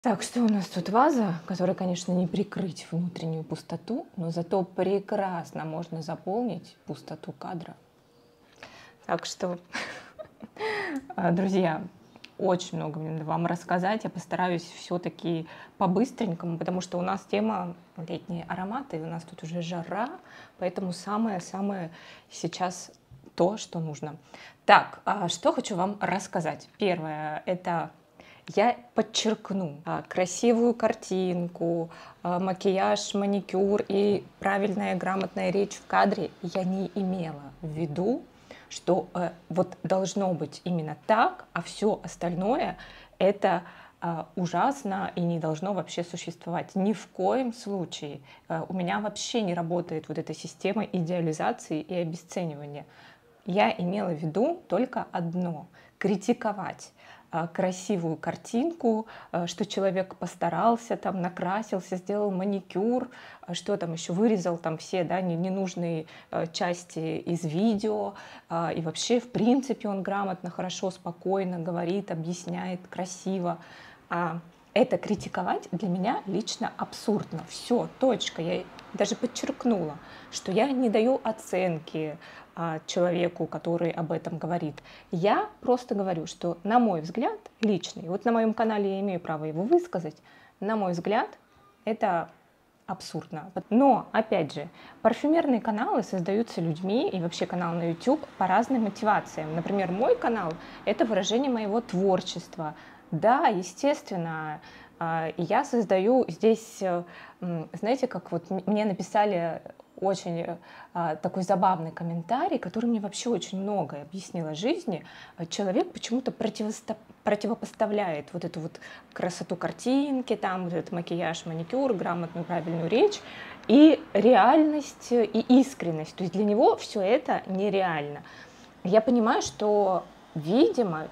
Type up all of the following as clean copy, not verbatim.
Так, что у нас тут ваза, которая, конечно, не прикрыть внутреннюю пустоту, но зато прекрасно можно заполнить пустоту кадра. Так что, друзья, очень много мне надо вам рассказать. Я постараюсь все-таки по-быстренькому, потому что у нас тема летние ароматы, и у нас тут уже жара, поэтому самое-самое сейчас то, что нужно. Так, что хочу вам рассказать. Первое, это я подчеркну красивую картинку, макияж, маникюр и правильная грамотная речь в кадре. Я не имела в виду, что вот должно быть именно так, а все остальное это ужасно и не должно вообще существовать. Ни в коем случае. У меня вообще не работает вот эта система идеализации и обесценивания. Я имела в виду только одно — критиковать красивую картинку, что человек постарался, там накрасился, сделал маникюр, что там еще вырезал там все, да, ненужные части из видео, и вообще в принципе он грамотно, хорошо, спокойно говорит, объясняет, красиво. Это критиковать для меня лично абсурдно. Все, точка. Я даже подчеркнула, что я не даю оценки человеку, который об этом говорит. Я просто говорю, что на мой взгляд личный, вот на моем канале я имею право его высказать, на мой взгляд это абсурдно. Но, опять же, парфюмерные каналы создаются людьми и вообще канал на YouTube по разным мотивациям. Например, мой канал — это выражение моего творчества. Да, естественно, я создаю здесь, знаете, как вот мне написали очень такой забавный комментарий, который мне вообще очень многое объяснил о жизни. Человек почему-то противопоставляет вот эту вот красоту картинки, там вот этот макияж, маникюр, грамотную, правильную речь и реальность и искренность. То есть для него все это нереально. Я понимаю, что, видимо,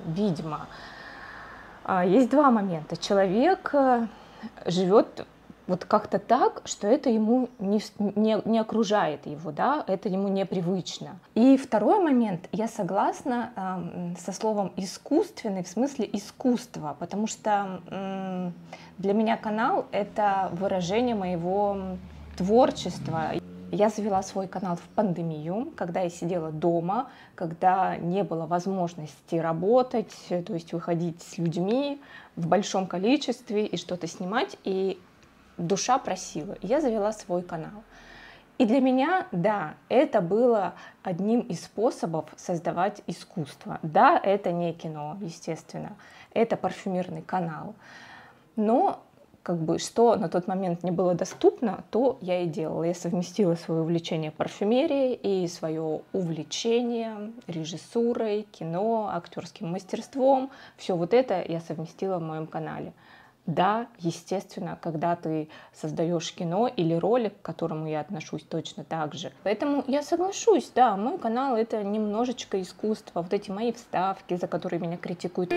есть два момента. Человек живет вот как-то так, что это ему не окружает его, да, это ему непривычно. И второй момент, я согласна со словом искусственный в смысле искусства, потому что для меня канал — это выражение моего творчества. Я завела свой канал в пандемию, когда я сидела дома, когда не было возможности работать, то есть выходить с людьми в большом количестве и что-то снимать, и душа просила. Я завела свой канал. И для меня, да, это было одним из способов создавать искусство. Да, это не кино, естественно, это парфюмерный канал. Но как бы что на тот момент мне было доступно, то я и делала. Я совместила свое увлечение парфюмерией и свое увлечение режиссурой, кино, актерским мастерством. Все вот это я совместила в моем канале. Да, естественно, когда ты создаешь кино или ролик, к которому я отношусь точно так же. Поэтому я соглашусь, да, мой канал — это немножечко искусство. Вот эти мои вставки, за которые меня критикуют.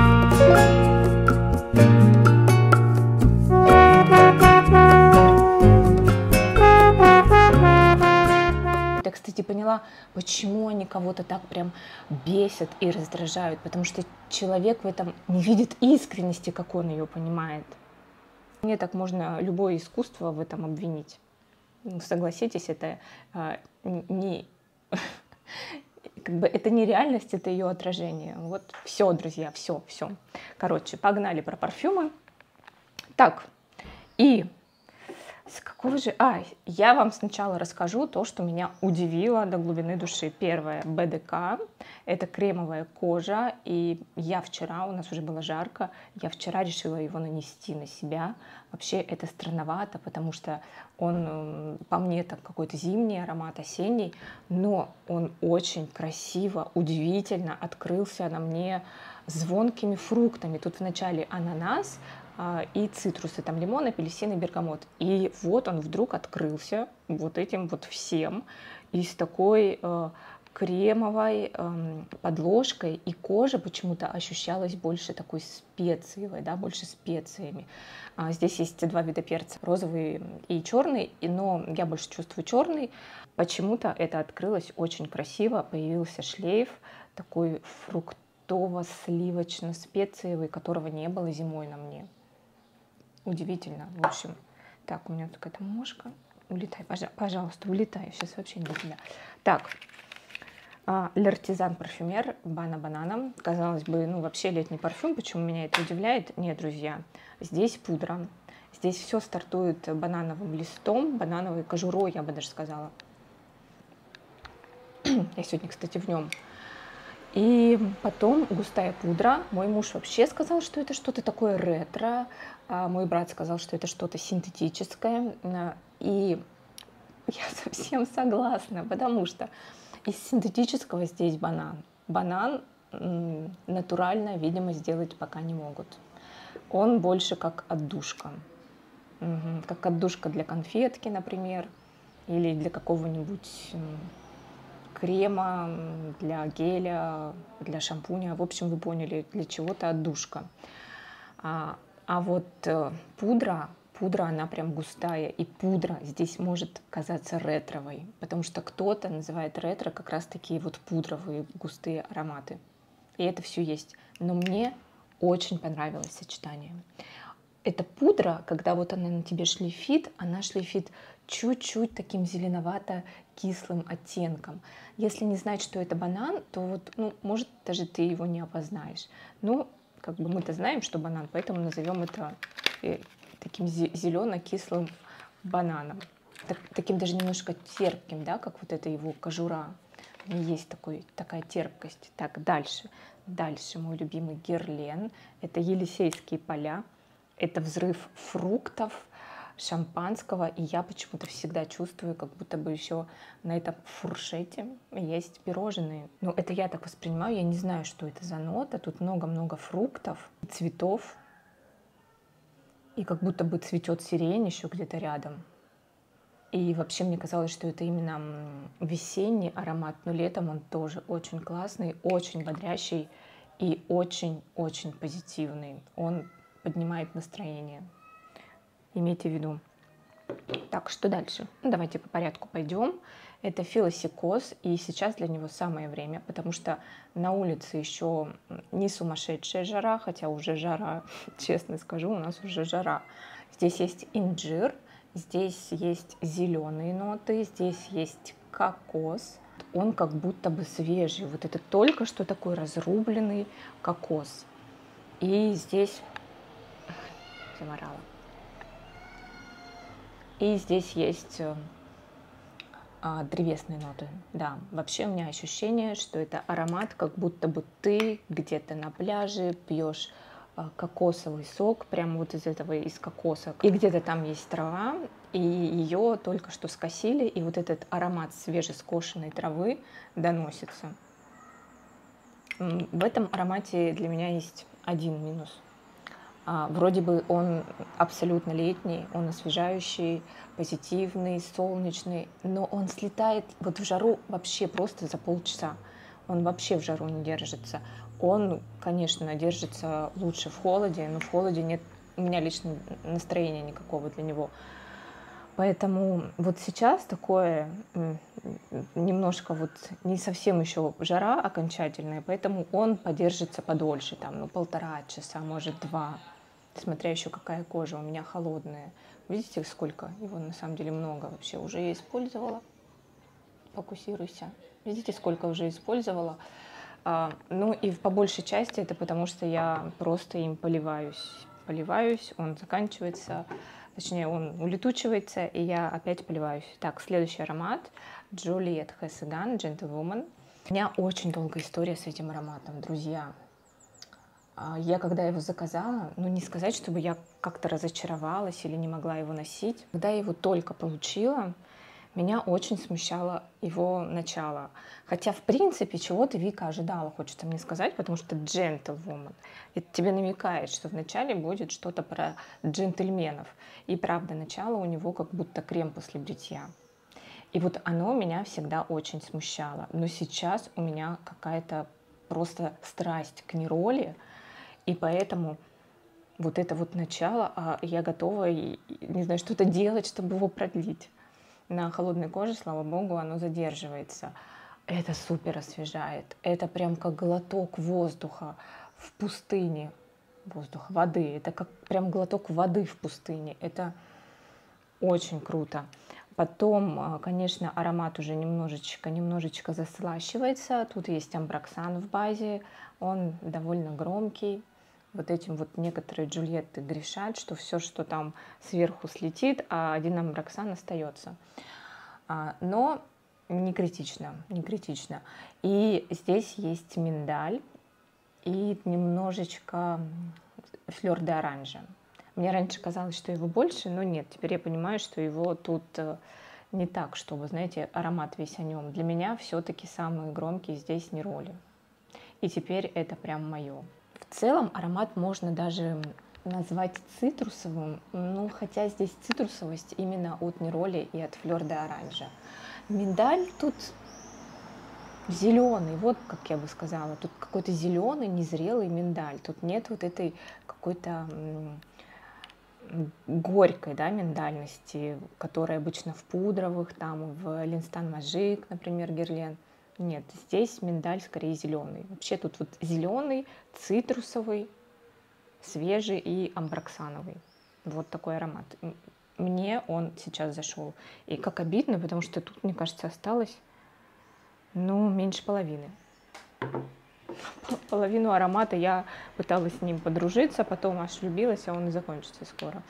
Я, кстати, поняла, почему они кого-то так прям бесят и раздражают, потому что человек в этом не видит искренности, как он ее понимает. Мне так можно любое искусство в этом обвинить. Ну, согласитесь, это не как бы это не реальность, это ее отражение. Вот все, друзья, все. Короче, погнали про парфюмы. Так, и с какого же... я вам сначала расскажу то, что меня удивило до глубины души. Первое, БДК, это кремовая кожа, и я вчера, у нас уже было жарко, я вчера решила его нанести на себя. Вообще это странновато, потому что он, по мне, так какой-то зимний аромат, осенний, но он очень красиво, удивительно открылся на мне звонкими фруктами. Тут вначале ананас, и цитрусы, там лимон, апельсин и бергамот. И вот он вдруг открылся вот этим вот всем, и с такой кремовой подложкой, и кожа почему-то ощущалась больше такой специевой, да, больше специями. Здесь есть два вида перца, розовый и черный, но я больше чувствую черный. Почему-то это открылось очень красиво, появился шлейф такой фруктово-сливочно-специевый, которого не было зимой на мне. удивительно. В общем, так, у меня тут какая-то мошка. Улетай, пожалуйста, улетай. Сейчас вообще не до тебя. Так, L'Artisan парфюмер Бана Банана. Казалось бы, ну вообще летний парфюм, почему меня это удивляет? Нет, друзья, здесь пудра. Здесь все стартует банановым листом, банановой кожурой, я бы даже сказала. Я сегодня, кстати, в нем. И потом густая пудра. Мой муж вообще сказал, что это что-то такое ретро. А мой брат сказал, что это что-то синтетическое. И я совсем согласна, потому что из синтетического здесь банан. Банан натурально, видимо, сделать пока не могут. Он больше как отдушка. Как отдушка для конфетки, например, или для какого-нибудь крема, для геля, для шампуня. В общем, вы поняли, для чего-то отдушка. А вот пудра, она прям густая, и пудра здесь может казаться ретровой, потому что кто-то называет ретро как раз такие вот пудровые густые ароматы. И это все есть. Но мне очень понравилось сочетание. Эта пудра, когда вот она на тебе шлейфит, она шлейфит чуть-чуть таким зеленовато-кислым оттенком. Если не знать, что это банан, то вот, ну, может, даже ты его не опознаешь. Ну, как бы мы-то знаем, что банан, поэтому назовем это таким зелено-кислым бананом. Таким даже немножко терпким, да, как вот это его кожура. У нее есть такая терпкость. Так, дальше. Дальше мой любимый Герлен. Это Елисейские поля. Это взрыв фруктов, шампанского. И я почему-то всегда чувствую, как будто бы еще на этом фуршете есть пирожные. Ну, это я так воспринимаю. Я не знаю, что это за нота. Тут много-много фруктов, цветов. И как будто бы цветет сирень еще где-то рядом. И вообще мне казалось, что это именно весенний аромат, но летом он тоже очень классный, очень бодрящий и очень-очень позитивный. Он поднимает настроение. Имейте в виду. Так, что дальше? Ну, давайте по порядку пойдем. Это филосикоз, и сейчас для него самое время, потому что на улице еще не сумасшедшая жара, хотя уже жара, честно скажу, у нас уже жара. Здесь есть инжир, здесь есть зеленые ноты, здесь есть кокос. Он как будто бы свежий. Вот это только что такой разрубленный кокос. И здесь... Заморала. И здесь есть древесные ноты. Да, вообще у меня ощущение, что это аромат, как будто бы ты где-то на пляже пьешь кокосовый сок, прямо вот из этого, из кокоса. И где-то там есть трава, и ее только что скосили, и вот этот аромат свежескошенной травы доносится. В этом аромате для меня есть один минус. Вроде бы он абсолютно летний, он освежающий, позитивный, солнечный, но он слетает вот в жару вообще просто за полчаса. Он вообще в жару не держится. Он, конечно, держится лучше в холоде, но в холоде нет у меня лично настроения никакого для него. Поэтому вот сейчас такое немножко вот не совсем еще жара окончательная, поэтому он подержится подольше, там, ну, 1,5 часа, может 2. Смотря еще какая кожа у меня холодная. Видите, сколько его на самом деле много вообще уже я использовала. Фокусируйся. Видите, сколько уже использовала. Ну и по большей части это потому, что я просто им поливаюсь, он заканчивается, точнее он улетучивается, и я опять поливаюсь. Так, следующий аромат Juliette Hessegan Gentlewoman. У меня очень долгая история с этим ароматом, друзья. Я когда его заказала, ну не сказать, чтобы я как-то разочаровалась или не могла его носить. Когда я его только получила, меня очень смущало его начало. Хотя, в принципе, чего-то Вика ожидала, хочется мне сказать, потому что Gentlewoman. Это тебе намекает, что вначале будет что-то про джентльменов. И правда, начало у него как будто крем после бритья. И вот оно меня всегда очень смущало. Но сейчас у меня какая-то просто страсть к нероле. И поэтому вот это вот начало, я готова, не знаю, что-то делать, чтобы его продлить. На холодной коже, слава богу, оно задерживается. Это супер освежает. Это прям как глоток воздуха в пустыне. воздух, воды. Это как прям глоток воды в пустыне. Это очень круто. Потом, конечно, аромат уже немножечко заслащивается. Тут есть амброксан в базе, он довольно громкий. Вот этим вот некоторые Джульетты грешат, что все, что там сверху слетит, а один амброксан остается. Но не критично, не критично. И здесь есть миндаль и немножечко флёр де оранжа. Мне раньше казалось, что его больше, но нет. Теперь я понимаю, что его тут не так, чтобы, знаете, аромат весь о нем. Для меня все-таки самые громкие здесь нероли. И теперь это прям мое. В целом аромат можно даже назвать цитрусовым, ну, хотя здесь цитрусовость именно от нероли и от флёр де оранжа. Миндаль тут зеленый, вот как я бы сказала. Тут какой-то зеленый, незрелый миндаль. Тут нет вот этой какой-то горькой, да, миндальности, которая обычно в пудровых, там, в Линстан Мажик, например, Герлен. Нет, здесь миндаль скорее зеленый. Вообще тут вот зеленый, цитрусовый, свежий и амброксановый. Вот такой аромат. Мне он сейчас зашел. И как обидно, потому что тут, мне кажется, осталось, ну, меньше половины. Половину аромата я пыталась с ним подружиться, потом аж влюбилась, а он и закончится скоро.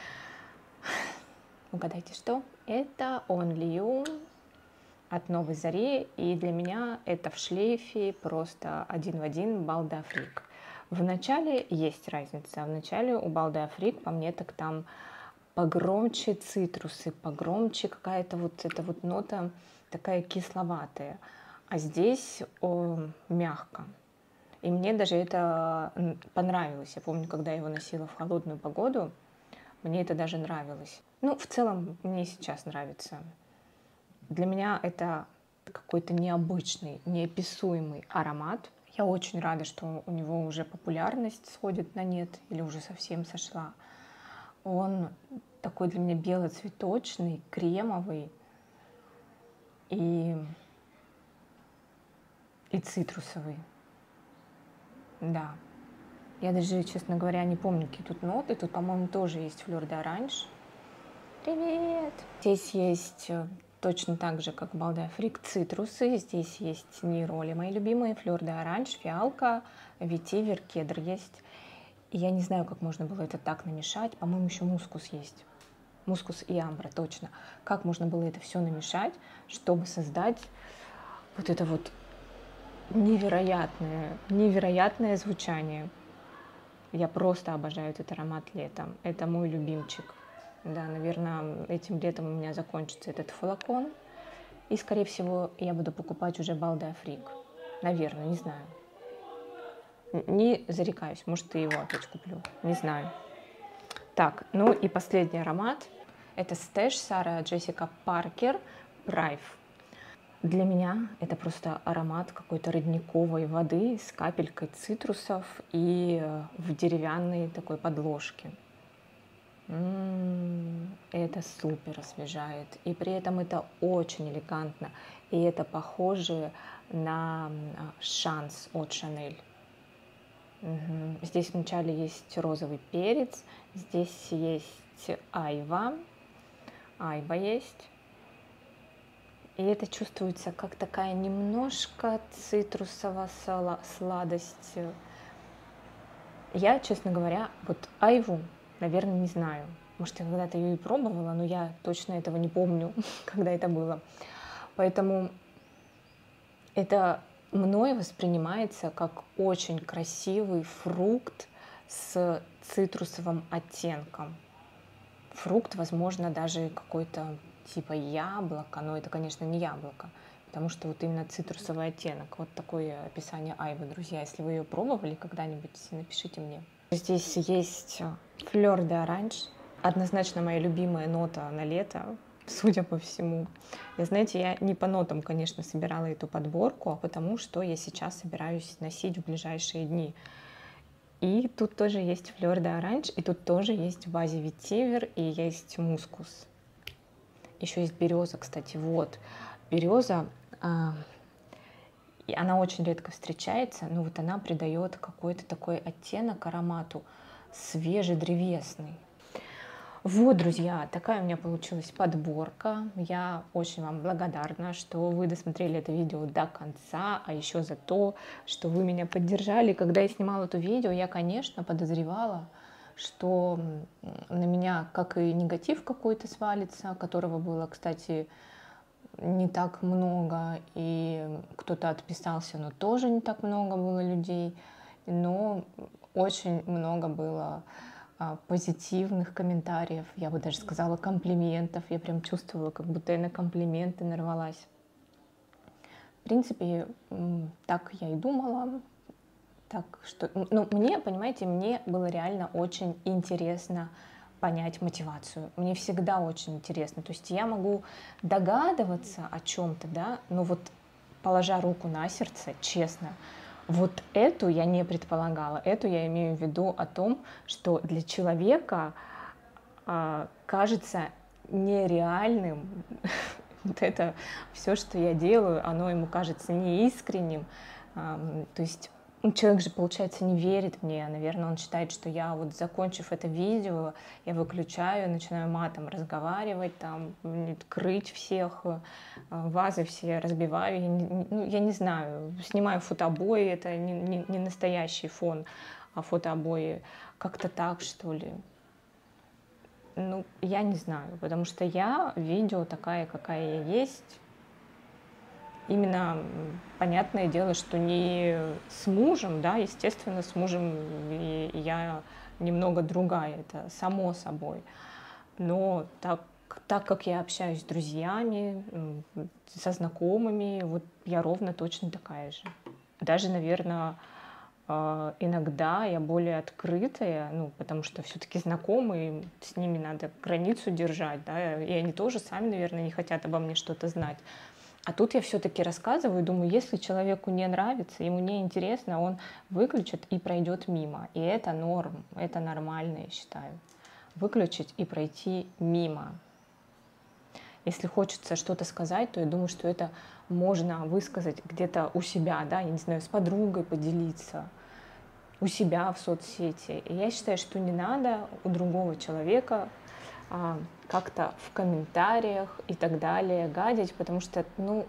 Угадайте, что? Это Only You от Новой Зари, и для меня это в шлейфе просто один в один Бал д'Африк. В начале есть разница. В начале у Бал д'Африк, по мне, так там погромче цитрусы, погромче какая-то вот эта вот нота такая кисловатая. А здесь мягко. И мне даже это понравилось. Я помню, когда я его носила в холодную погоду, мне это даже нравилось. Ну, в целом, мне сейчас нравится. Для меня это какой-то необычный, неописуемый аромат. Я очень рада, что у него уже популярность сходит на нет или уже совсем сошла. Он такой для меня белоцветочный, кремовый и цитрусовый. Да. Я даже, честно говоря, не помню, какие тут ноты. Тут, по-моему, тоже есть флёр де оранж. Привет! Здесь есть точно так же, как в Бал д'Африк, цитрусы. Здесь есть нейроли, мои любимые, флёр де оранж, фиалка, ветивер, кедр есть. И я не знаю, как можно было это так намешать. По-моему, еще мускус есть. Мускус и амбра, точно. Как можно было это все намешать, чтобы создать вот это вот невероятное звучание. Я просто обожаю этот аромат летом. Это мой любимчик. Да, наверное, этим летом у меня закончится этот флакон. И, скорее всего, я буду покупать уже Бал д'Африк. Наверное, не знаю. Не зарекаюсь, может, и его опять куплю. Не знаю. Так, ну и последний аромат. Это Stash Сара Джессика Паркер Прайв. Для меня это просто аромат какой-то родниковой воды с капелькой цитрусов и в деревянной такой подложке. Это супер освежает. И при этом это очень элегантно. И это похоже на Шанс от Шанель. Здесь вначале есть розовый перец. Здесь есть айва. Айва есть. И это чувствуется как такая немножко цитрусовая сладость. Я, честно говоря, вот айву, наверное, не знаю. Может, я когда-то ее и пробовала, но я точно этого не помню, когда это было. Поэтому это мной воспринимается как очень красивый фрукт с цитрусовым оттенком. Фрукт, возможно, даже какой-то типа яблоко, но это, конечно, не яблоко, потому что вот именно цитрусовый оттенок. Вот такое описание айвы, друзья. Если вы ее пробовали когда-нибудь, напишите мне. Здесь есть флёр де оранж. Однозначно моя любимая нота на лето, судя по всему. И знаете, я не по нотам, конечно, собирала эту подборку, а потому что я сейчас собираюсь носить в ближайшие дни. И тут тоже есть флёр де оранж, и тут тоже есть в базе ветивер и есть мускус. Еще есть береза, кстати, вот. Береза, И она очень редко встречается, но вот она придает какой-то такой оттенок аромату свежий, древесный. Вот, друзья, такая у меня получилась подборка. Я очень вам благодарна, что вы досмотрели это видео до конца, а еще за то, что вы меня поддержали. Когда я снимала это видео, я, конечно, подозревала, что на меня как и негатив какой-то свалится, которого было, кстати, не так много, и кто-то отписался, но тоже не так много было людей, но очень много было позитивных комментариев, я бы даже сказала комплиментов, я прям чувствовала, как будто я на комплименты нарвалась. В принципе, так я и думала, так что, ну, мне, понимаете, мне было реально очень интересно понять мотивацию. Мне всегда очень интересно. То есть я могу догадываться о чем-то, да, но вот положа руку на сердце, честно, вот эту я не предполагала. Эту я имею в виду о том, что для человека кажется нереальным вот это все, что я делаю, оно ему кажется неискренним. То есть человек же, получается, не верит мне. Наверное, он считает, что я вот, закончив это видео, я выключаю, начинаю матом разговаривать, там, крыть всех, вазы все разбиваю. Я не знаю, снимаю фотообои, это не настоящий фон, а фотообои. Как-то так, что ли. Ну, я не знаю, потому что я видео такая, какая я есть. Именно, понятное дело, что не с мужем, да, естественно, с мужем я немного другая, это само собой. Но так как я общаюсь с друзьями, со знакомыми, вот я ровно точно такая же. Даже, наверное, иногда я более открытая, ну, потому что все-таки знакомые, с ними надо границу держать, да, и они тоже сами, наверное, не хотят обо мне что-то знать. А тут я все-таки рассказываю, думаю, если человеку не нравится, ему не интересно, он выключит и пройдет мимо. И это норм, это нормально, я считаю. Выключить и пройти мимо. Если хочется что-то сказать, то я думаю, что это можно высказать где-то у себя, да, я не знаю, с подругой поделиться, у себя в соцсети. И я считаю, что не надо у другого человека как-то в комментариях и так далее гадить, потому что, ну,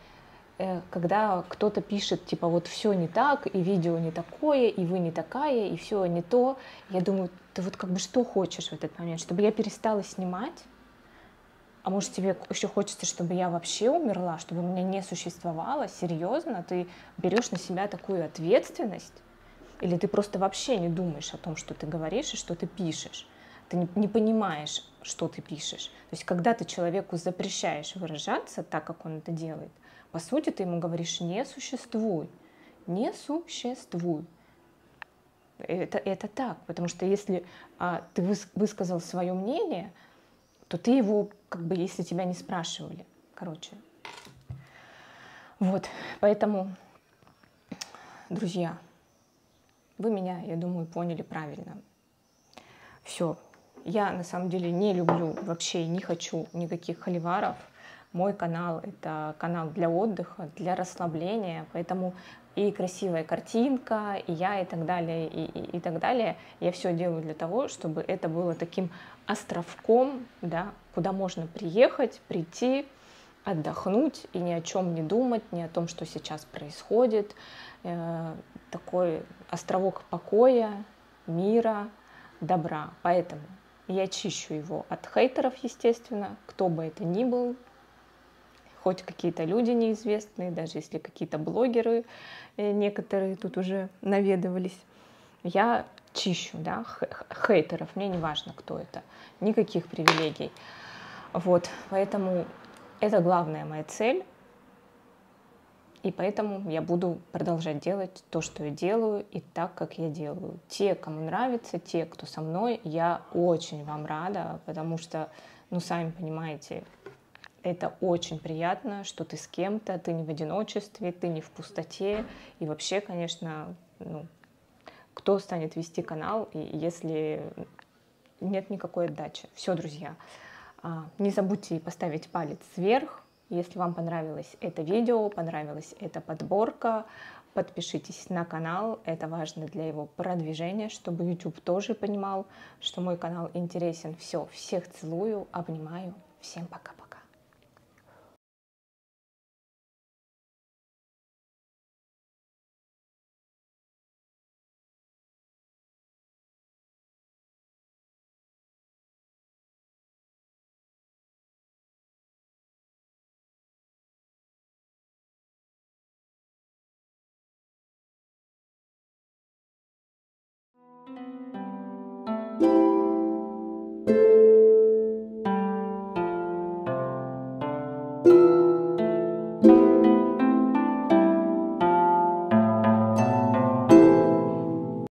когда кто-то пишет, типа, вот все не так, и видео не такое, и вы не такая, и все не то, я думаю, ты вот как бы что хочешь в этот момент, чтобы я перестала снимать? А может, тебе еще хочется, чтобы я вообще умерла, чтобы меня не существовало? Серьезно? Ты берешь на себя такую ответственность? Или ты просто вообще не думаешь о том, что ты говоришь и что ты пишешь? Ты не понимаешь, что ты пишешь. То есть, когда ты человеку запрещаешь выражаться так, как он это делает, по сути, ты ему говоришь: не существуй, не существуй. Это так, потому что если ты высказал свое мнение, то ты его, как бы, если тебя не спрашивали, короче. Вот, поэтому, друзья, вы меня, я думаю, поняли правильно. Все. Я на самом деле не люблю вообще, не хочу никаких холиваров. Мой канал — это канал для отдыха, для расслабления, поэтому и красивая картинка, и я, и так далее, и так далее. Я все делаю для того, чтобы это было таким островком, да, куда можно приехать, прийти, отдохнуть и ни о чем не думать, ни о том, что сейчас происходит. Такой островок покоя, мира, добра. Поэтому я чищу его от хейтеров, естественно, кто бы это ни был, хоть какие-то люди неизвестные, даже если какие-то блогеры некоторые тут уже наведывались. Я чищу, да, хейтеров, мне не важно, кто это, никаких привилегий. Вот, поэтому это главная моя цель. И поэтому я буду продолжать делать то, что я делаю, и так, как я делаю. Те, кому нравится, те, кто со мной, я очень вам рада, потому что, ну, сами понимаете, это очень приятно, что ты с кем-то, ты не в одиночестве, ты не в пустоте. И вообще, конечно, ну, кто станет вести канал, если нет никакой отдачи? Все, друзья, не забудьте поставить палец вверх, Если вам понравилось это видео, понравилась эта подборка, подпишитесь на канал, это важно для его продвижения, чтобы YouTube тоже понимал, что мой канал интересен. Все, всех целую, обнимаю, всем пока-пока.